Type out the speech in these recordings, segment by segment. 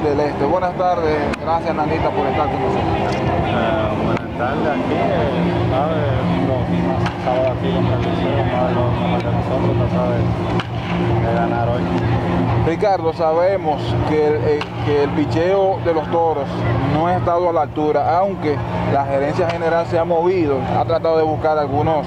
del Este. Buenas tardes, gracias Nanita por estar con nosotros. Buenas tardes, aquí, sábado aquí contra el Liceo, uno de los mejores de nosotros, trata de ganar hoy. Ricardo, sabemos que el picheo de los Toros no ha estado a la altura, aunque la gerencia general se ha movido, ha tratado de buscar algunos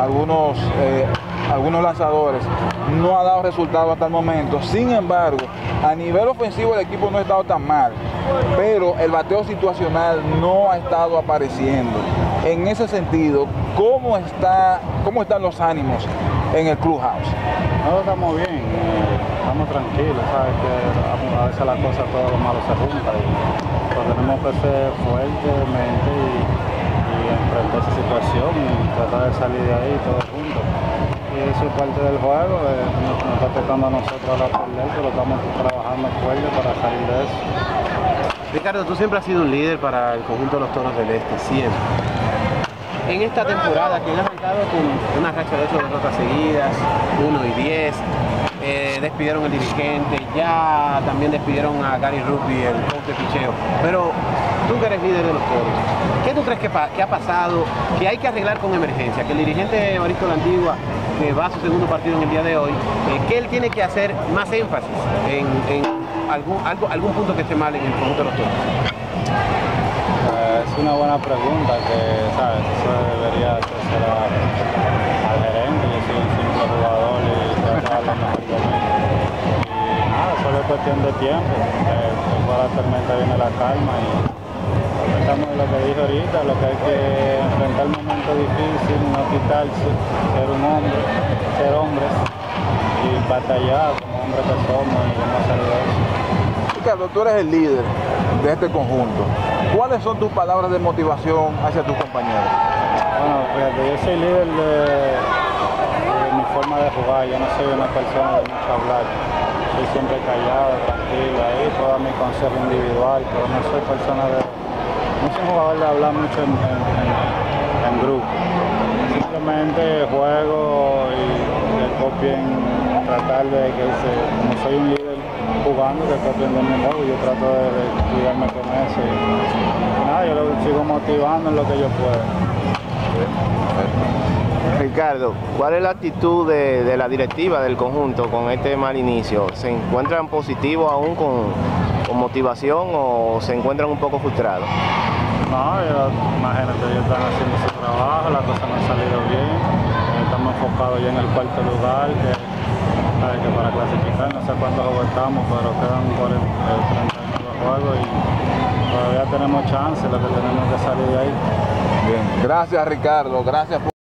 lanzadores, no ha dado resultado hasta el momento. Sin embargo, a nivel ofensivo el equipo no ha estado tan mal, pero el bateo situacional no ha estado apareciendo. En ese sentido, ¿cómo están los ánimos en el clubhouse? No, estamos bien, estamos tranquilos, sabes que a veces las cosas, todo lo malo se junta y pues tenemos que ser fuertemente y enfrentar esa situación y tratar de salir de ahí todos juntos. Y eso es parte del juego, nos está tocando a nosotros ahora perder, pero estamos trabajando fuerte para salir de eso. Ricardo, tú siempre has sido un líder para el conjunto de los Toros del Este, siempre. En esta temporada que han arrancado con una racha de 8 derrotas seguidas, 1-10, despidieron al dirigente, ya también despidieron a Gary Rugby, el coach de picheo. Pero tú que eres líder de los Toros, ¿qué tú crees que ha pasado, que hay que arreglar con emergencia? Que el dirigente Evaristo La Antigua, que va a su segundo partido en el día de hoy, que él tiene que hacer más énfasis en algún punto que esté mal en el conjunto de los Toros. Es una buena pregunta que, ¿sabes? Eso debería hacerse al gerente. Yo soy un simple jugador y tratar lo mejor de mí. Y nada, solo es cuestión de tiempo. Después de la tormenta viene la calma y estamos en lo que dije ahorita, lo que hay que enfrentar el momento difícil, no quitarse, ser hombres y batallar como hombres que somos y no salir de eso. Ricardo, tú eres el líder de este conjunto. ¿Cuáles son tus palabras de motivación hacia tus compañeros? Bueno, fíjate, yo soy líder de mi forma de jugar. Yo no soy una persona de mucho hablar. Soy siempre callado, tranquilo, ahí puedo dar mi consejo individual, pero no soy persona de... No soy un jugador de hablar mucho en grupo. Simplemente juego y que copien, tratar de que como soy un líder jugando, que copien de mi juego, yo trato de cuidarme con eso y nada, yo lo sigo motivando en lo que yo pueda. Ricardo, ¿cuál es la actitud de la directiva del conjunto con este mal inicio? ¿Se encuentran positivos aún con motivación o se encuentran un poco frustrados? No, imagínate, ellos están haciendo su trabajo, las cosas no han salido bien, estamos enfocados ya en el cuarto lugar, que para clasificar no sé cuántos juegos estamos, pero quedan 39 juegos y todavía tenemos chance, lo que tenemos que salir de ahí. Bien, gracias Ricardo, gracias por...